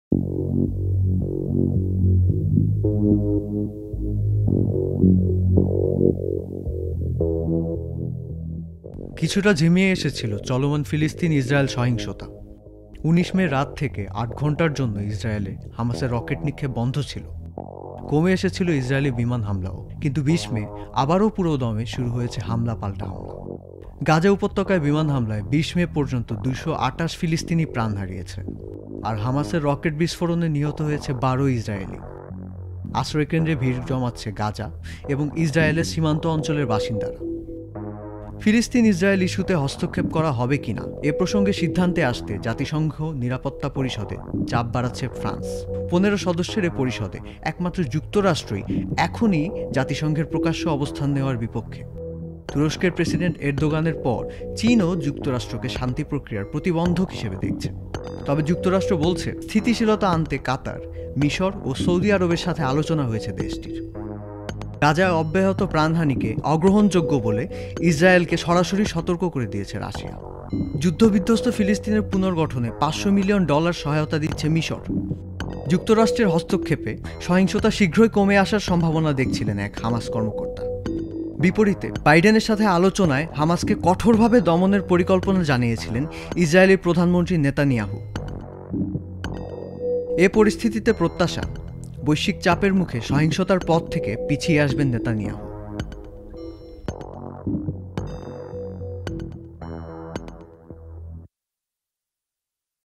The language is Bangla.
কিছুটা ঝিমিয়ে এসেছিল চলমান ফিলিস্তিন ইসরায়েল সহিংসতা। ১৯ মে রাত থেকে ৮ ঘন্টার জন্য ইসরায়েলে হামাসের রকেট নিক্ষেপ বন্ধ ছিল। কমে এসেছিল ইসরায়েলি বিমান হামলাও, কিন্তু ২০ মে আবারও পুরো দমে শুরু হয়েছে হামলা পাল্টা হামলা। গাজা উপত্যকায় বিমান হামলায় ২০ মে পর্যন্ত ২২৮ ফিলিস্তিনি প্রাণ হারিয়েছে, আর হামাসের রকেট বিস্ফোরণে নিহত হয়েছে ১২ ইসরায়েলি। আশ্রয়কেন্দ্রে ভিড় জমাচ্ছে গাজা এবং ইসরায়েলের সীমান্ত অঞ্চলের বাসিন্দারা। ফিলিস্তিন ইসরায়েল ইস্যুতে হস্তক্ষেপ করা হবে কিনা এ প্রসঙ্গে সিদ্ধান্তে আসতে জাতিসংঘ নিরাপত্তা পরিষদে চাপ বাড়াচ্ছে ফ্রান্স। ১৫ সদস্যের এ পরিষদে একমাত্র যুক্তরাষ্ট্রই এখনই জাতিসংঘের প্রকাশ্য অবস্থান নেওয়ার বিপক্ষে। তুরস্কের প্রেসিডেন্ট এরদোগানের পর চীনও যুক্তরাষ্ট্রকে শান্তি প্রক্রিয়ার প্রতিবন্ধক হিসেবে দেখছে। তবে যুক্তরাষ্ট্র বলছে স্থিতিশীলতা আনতে কাতার, মিশর ও সৌদি আরবের সাথে আলোচনা হয়েছে দেশটির। গাজায় অব্যাহত প্রাণহানিকে অগ্রহণযোগ্য বলে ইসরায়েলকে সরাসরি সতর্ক করে দিয়েছে রাশিয়া। যুদ্ধবিধ্বস্ত ফিলিস্তিনের পুনর্গঠনে $৫০০ মিলিয়ন সহায়তা দিচ্ছে মিশর। যুক্তরাষ্ট্রের হস্তক্ষেপে সহিংসতা শীঘ্রই কমে আসার সম্ভাবনা দেখছিলেন এক হামাস কর্মকর্তা। বিপরীতে বাইডেনের সাথে আলোচনায় হামাসকে কঠোরভাবে দমনের পরিকল্পনা জানিয়েছিলেন ইসরায়েলি প্রধানমন্ত্রী নেতানিয়াহু। এ পরিস্থিতিতে প্রত্যাশা, বৈশ্বিক চাপের মুখে সহিংসতার পথ থেকে পিছিয়ে আসবেন নেতানিয়াহু।